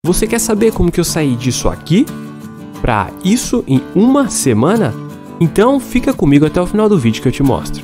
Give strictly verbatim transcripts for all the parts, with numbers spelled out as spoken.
Você quer saber como que eu saí disso aqui para isso em uma semana? Então fica comigo até o final do vídeo que eu te mostro.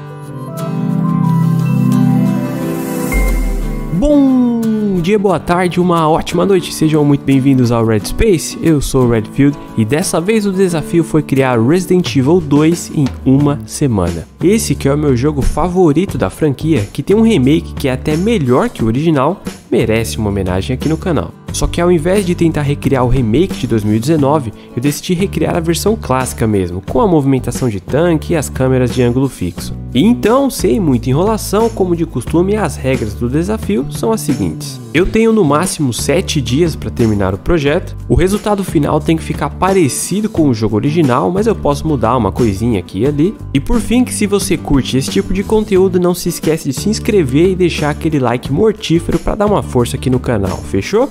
Bom dia, boa tarde, uma ótima noite, sejam muito bem-vindos ao Red Space, eu sou o Redfield e dessa vez o desafio foi criar Resident Evil dois em uma semana. Esse que é o meu jogo favorito da franquia, que tem um remake que é até melhor que o original, merece uma homenagem aqui no canal. Só que ao invés de tentar recriar o remake de dois mil e dezenove, eu decidi recriar a versão clássica mesmo, com a movimentação de tanque e as câmeras de ângulo fixo. E então, sem muita enrolação, como de costume, as regras do desafio são as seguintes. Eu tenho no máximo sete dias para terminar o projeto, o resultado final tem que ficar parecido com o jogo original, mas eu posso mudar uma coisinha aqui e ali. E por fim, que se você curte esse tipo de conteúdo, não se esquece de se inscrever e deixar aquele like mortífero para dar uma força aqui no canal, fechou?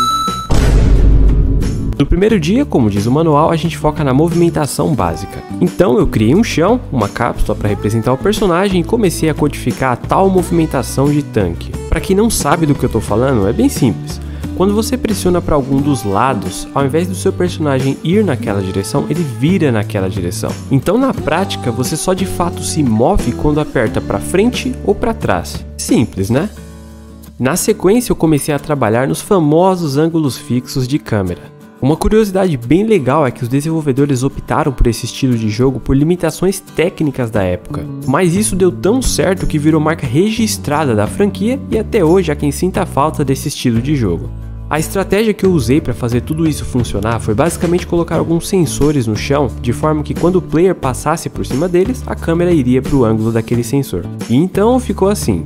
No primeiro dia, como diz o manual, a gente foca na movimentação básica. Então eu criei um chão, uma cápsula para representar o personagem e comecei a codificar a tal movimentação de tanque. Para quem não sabe do que eu estou falando, é bem simples. Quando você pressiona para algum dos lados, ao invés do seu personagem ir naquela direção, ele vira naquela direção. Então na prática, você só de fato se move quando aperta para frente ou para trás. Simples, né? Na sequência eu comecei a trabalhar nos famosos ângulos fixos de câmera. Uma curiosidade bem legal é que os desenvolvedores optaram por esse estilo de jogo por limitações técnicas da época, mas isso deu tão certo que virou marca registrada da franquia e até hoje há quem sinta falta desse estilo de jogo. A estratégia que eu usei para fazer tudo isso funcionar foi basicamente colocar alguns sensores no chão, de forma que quando o player passasse por cima deles, a câmera iria para o ângulo daquele sensor. E então ficou assim.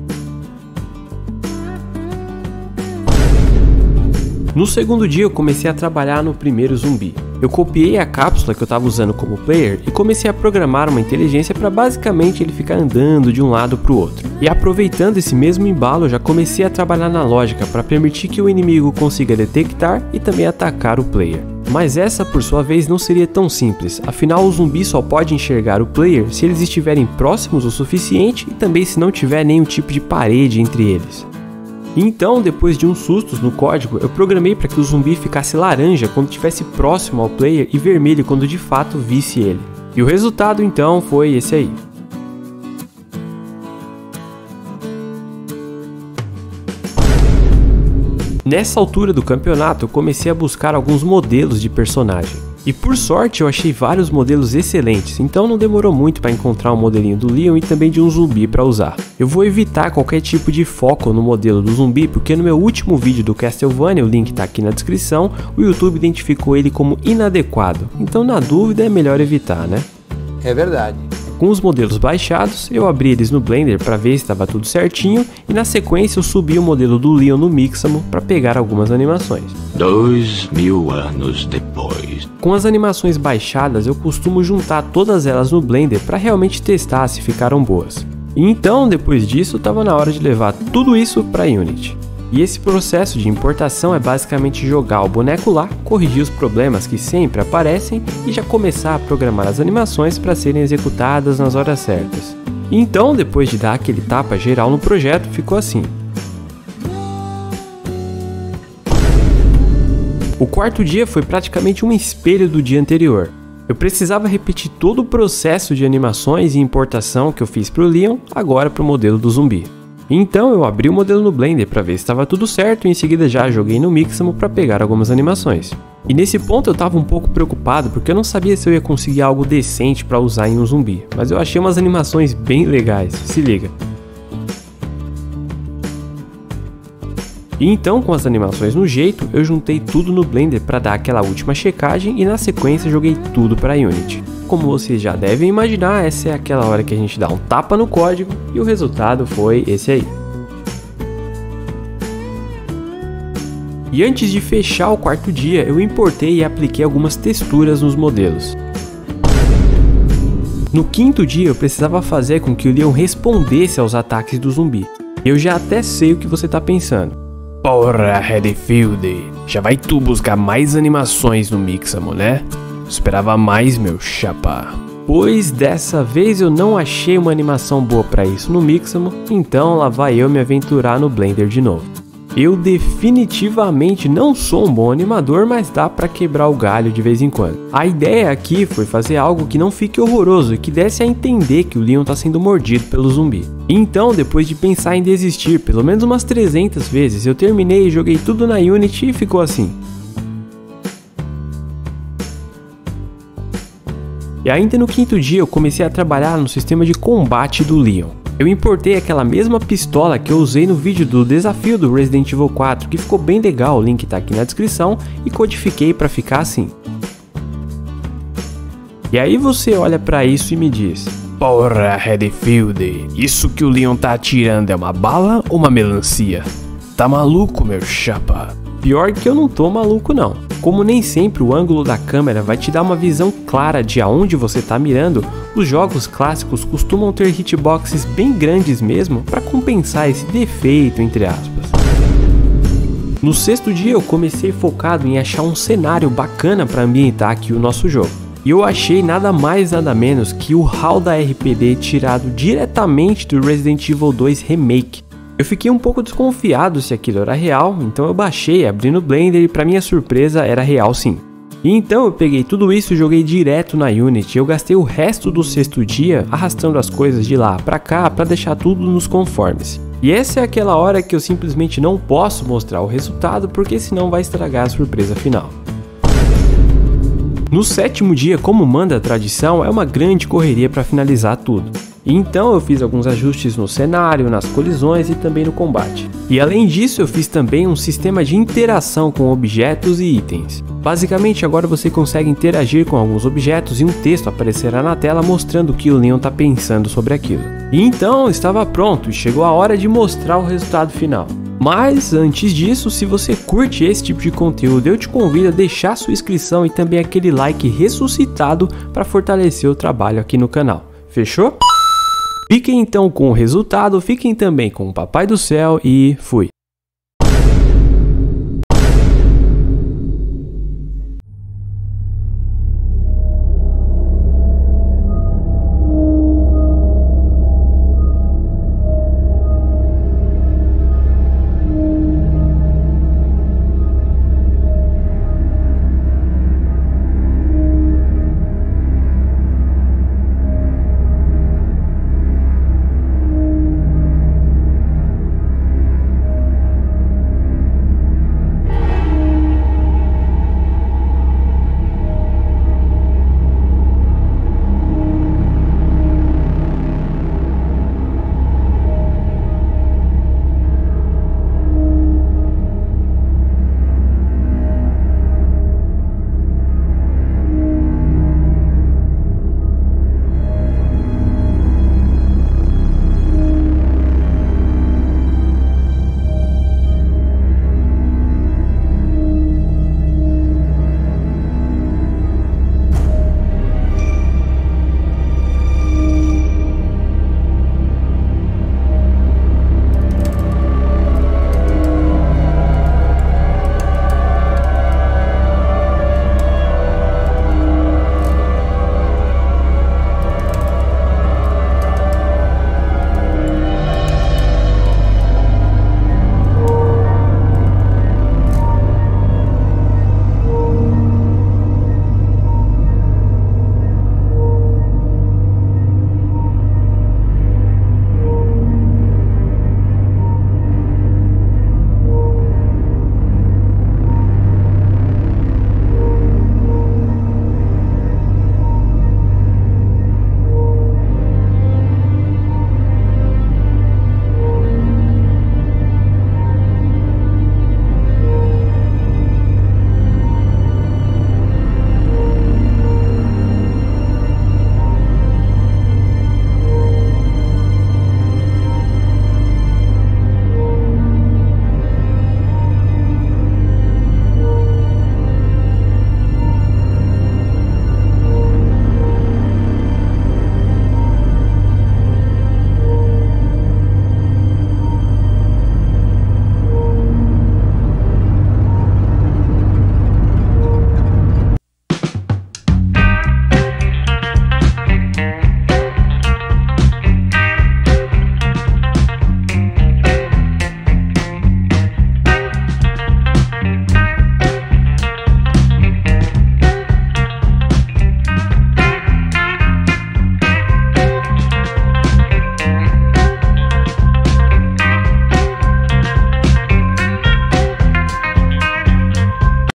No segundo dia eu comecei a trabalhar no primeiro zumbi. Eu copiei a cápsula que eu estava usando como player e comecei a programar uma inteligência para basicamente ele ficar andando de um lado para o outro. E aproveitando esse mesmo embalo, eu já comecei a trabalhar na lógica para permitir que o inimigo consiga detectar e também atacar o player. Mas essa por sua vez não seria tão simples, afinal o zumbi só pode enxergar o player se eles estiverem próximos o suficiente e também se não tiver nenhum tipo de parede entre eles. Então, depois de uns sustos no código, eu programei para que o zumbi ficasse laranja quando estivesse próximo ao player e vermelho quando de fato visse ele. E o resultado então foi esse aí. Nessa altura do campeonato, eu comecei a buscar alguns modelos de personagem. E por sorte eu achei vários modelos excelentes, então não demorou muito para encontrar um modelinho do Leon e também de um zumbi para usar. Eu vou evitar qualquer tipo de foco no modelo do zumbi, porque no meu último vídeo do Castlevania, o link está aqui na descrição, o YouTube identificou ele como inadequado, então na dúvida é melhor evitar, né? É verdade. Com os modelos baixados, eu abri eles no Blender para ver se estava tudo certinho e na sequência eu subi o modelo do Leon no Mixamo para pegar algumas animações. Dois mil anos depois. Com as animações baixadas, eu costumo juntar todas elas no Blender para realmente testar se ficaram boas. E então, depois disso, estava na hora de levar tudo isso para Unity. E esse processo de importação é basicamente jogar o boneco lá, corrigir os problemas que sempre aparecem e já começar a programar as animações para serem executadas nas horas certas. E então, depois de dar aquele tapa geral no projeto, ficou assim. O quarto dia foi praticamente um espelho do dia anterior. Eu precisava repetir todo o processo de animações e importação que eu fiz para o Leon, agora para o modelo do zumbi. Então eu abri o modelo no Blender para ver se estava tudo certo e em seguida já joguei no Mixamo para pegar algumas animações. E nesse ponto eu estava um pouco preocupado porque eu não sabia se eu ia conseguir algo decente para usar em um zumbi, mas eu achei umas animações bem legais, se liga. E então, com as animações no jeito, eu juntei tudo no Blender para dar aquela última checagem e na sequência joguei tudo para Unity. Como vocês já devem imaginar, essa é aquela hora que a gente dá um tapa no código e o resultado foi esse aí. E antes de fechar o quarto dia, eu importei e apliquei algumas texturas nos modelos. No quinto dia, eu precisava fazer com que o Leon respondesse aos ataques do zumbi. Eu já até sei o que você tá pensando. Porra, Redfield, já vai tu buscar mais animações no Mixamo, né? Esperava mais, meu chapa. Pois dessa vez eu não achei uma animação boa pra isso no Mixamo, então lá vai eu me aventurar no Blender de novo. Eu definitivamente não sou um bom animador, mas dá pra quebrar o galho de vez em quando. A ideia aqui foi fazer algo que não fique horroroso e que desse a entender que o Leon tá sendo mordido pelo zumbi. Então, depois de pensar em desistir pelo menos umas trezentas vezes, eu terminei e joguei tudo na Unity e ficou assim. E ainda no quinto dia eu comecei a trabalhar no sistema de combate do Leon. Eu importei aquela mesma pistola que eu usei no vídeo do desafio do Resident Evil quatro, que ficou bem legal, o link tá aqui na descrição, e codifiquei para ficar assim. E aí você olha para isso e me diz: porra, Redfield, isso que o Leon tá atirando é uma bala ou uma melancia? Tá maluco, meu chapa? Pior que eu não tô maluco não. Como nem sempre o ângulo da câmera vai te dar uma visão clara de aonde você está mirando, os jogos clássicos costumam ter hitboxes bem grandes mesmo para compensar esse defeito, entre aspas. No sexto dia eu comecei focado em achar um cenário bacana para ambientar aqui o nosso jogo. E eu achei nada mais nada menos que o hall da R P D tirado diretamente do Resident Evil dois Remake. Eu fiquei um pouco desconfiado se aquilo era real, então eu baixei, abri no Blender e para minha surpresa era real sim. E então eu peguei tudo isso e joguei direto na Unity. Eu gastei o resto do sexto dia arrastando as coisas de lá para cá para deixar tudo nos conformes. E essa é aquela hora que eu simplesmente não posso mostrar o resultado porque senão vai estragar a surpresa final. No sétimo dia, como manda a tradição, é uma grande correria para finalizar tudo. E então eu fiz alguns ajustes no cenário, nas colisões e também no combate. E além disso eu fiz também um sistema de interação com objetos e itens. Basicamente agora você consegue interagir com alguns objetos e um texto aparecerá na tela mostrando o que o Leon está pensando sobre aquilo. E então estava pronto e chegou a hora de mostrar o resultado final. Mas antes disso, se você curte esse tipo de conteúdo, eu te convido a deixar sua inscrição e também aquele like ressuscitado para fortalecer o trabalho aqui no canal. Fechou? Fiquem então com o resultado, fiquem também com o Papai do Céu e fui!